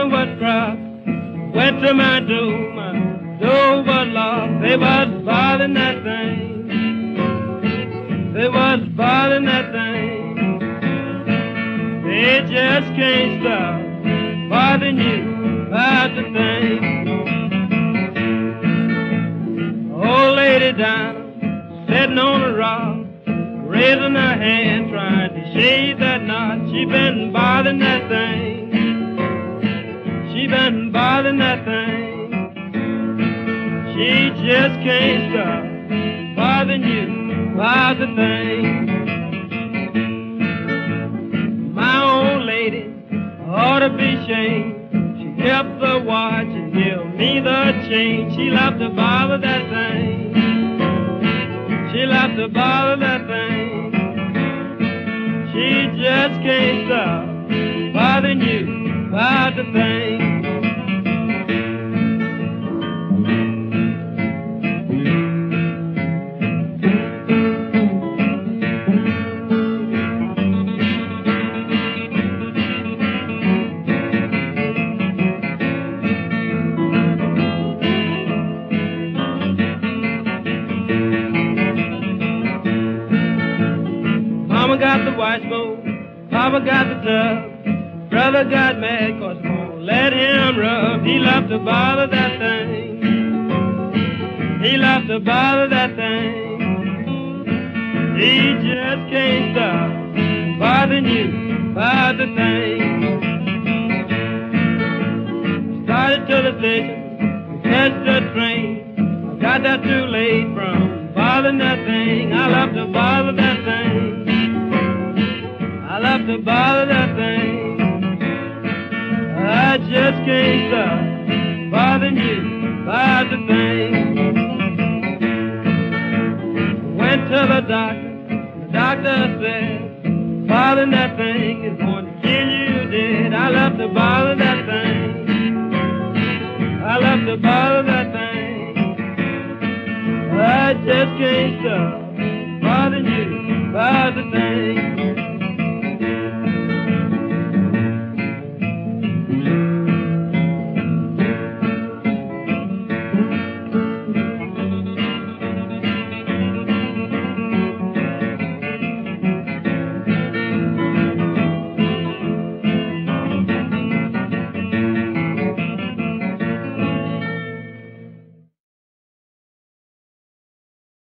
Summer was crossed, winter my door was locked. They was bothering that thing. They was bothering that thing. They just can't stop bothering you about the thing. Old lady down, sitting on a rock, raising her hand, trying to shave that knot. She been bothering that thing. She been bothering that thing. She just can't stop bothering you about the thing. My old lady ought to be shamed. She kept the watch and gave me the chain. She loved to bother that thing. She loved to bother that thing. She just can't stop bothering you about the thing. Mama got the washboard, Papa got the tub, brother got mad 'cause I won't let him rub. He loved to bother that thing. He loved to bother that thing. He just can't stop bothering you about the thing. Started to the station, catch the train. I got there too late from bothering that thing. I love to bother that thing. I love to bother that thing. I just can't stop bothering you about the thing. Went to the doctor said, bothering that thing is going to kill you dead. I love to bother that thing. I love to bother that thing. I just can't stop bothering you about the thing.